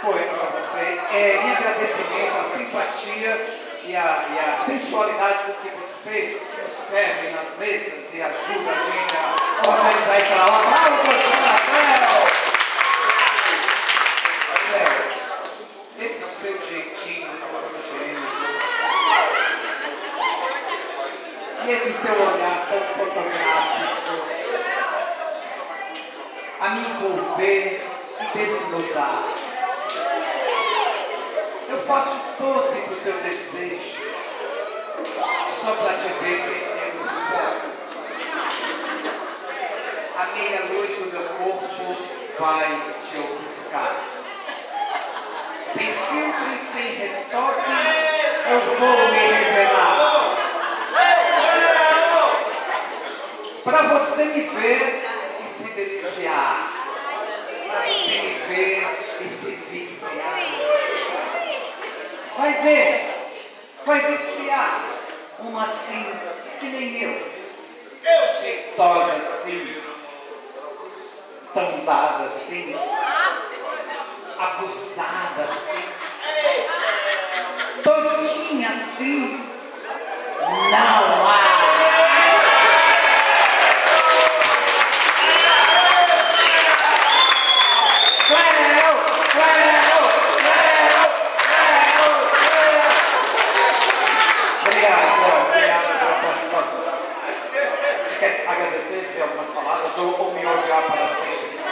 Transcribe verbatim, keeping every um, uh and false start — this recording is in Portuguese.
poema para você. É em agradecimento à simpatia e à, e à sensualidade com que você nos serve nas mesas e ajuda a gente a organizar essa aula. Bravo, professor Rafael! Rafael, esse seu jeitinho fotogênico e esse seu olhar tão fotográfico a me envolver e desnudar. Eu faço doce pro teu desejo, só para te ver prendendo fogo. A meia luz do meu corpo vai te ofuscar. Sem filtro e sem retoque, eu vou me revelar. Para você me ver e se deliciar. Para você me ver e se viciar. Vai ver, vai ver se há uma assim que nem eu. Jeitosa assim, tombada assim, abusada assim, todinha assim, não há. Agradecer, dizer algumas palavras ou, ou me odiar para sempre.